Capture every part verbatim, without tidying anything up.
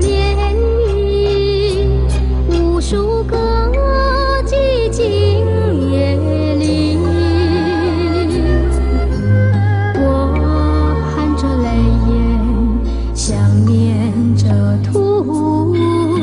涟漪，无数个寂静夜里，我含着泪眼，想念着土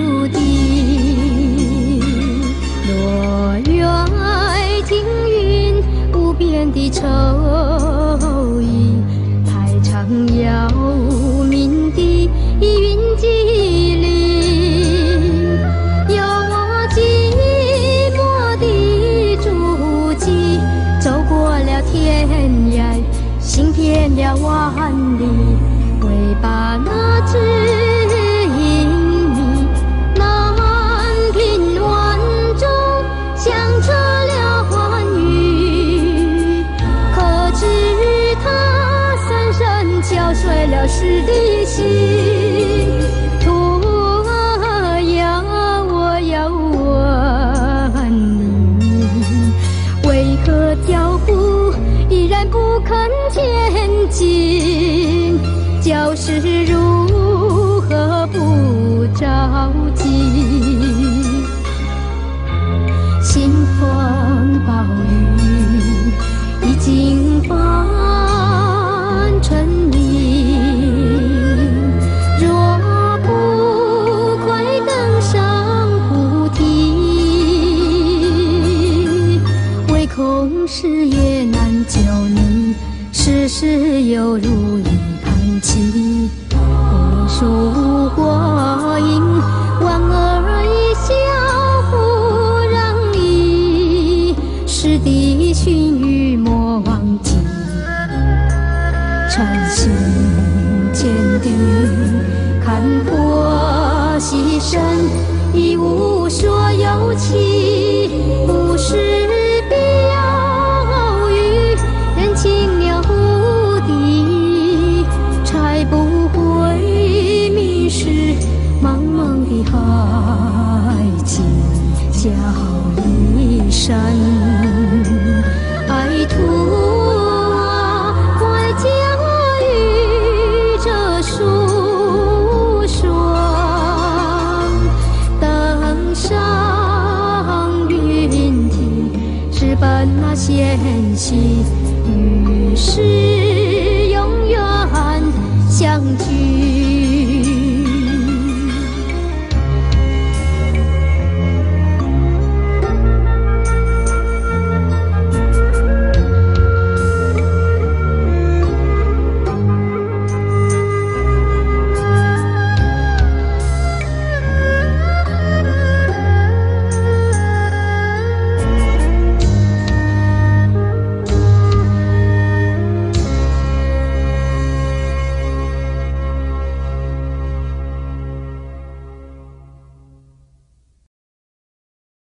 地。落月听云无边的愁意，排场遥冥的云际里，有我寂寞的足迹，走过了天涯，行遍了万里，为把那指引你。南屏晚钟响彻了寰宇，可知它深深敲碎了诗的心。我要我要问你，为何脚步依然不肯前进？教室如何不着急？腥风暴雨已经泛成泥，若不快登上菩提，唯恐事业难救你，世事犹如一盘棋。火树火影，莞尔一笑忽让梨，师弟训语莫忘记。禅心坚定，看破牺牲，一无所有期，不是必要与人情了无敌，才不会迷失茫茫的海境，脚一伸。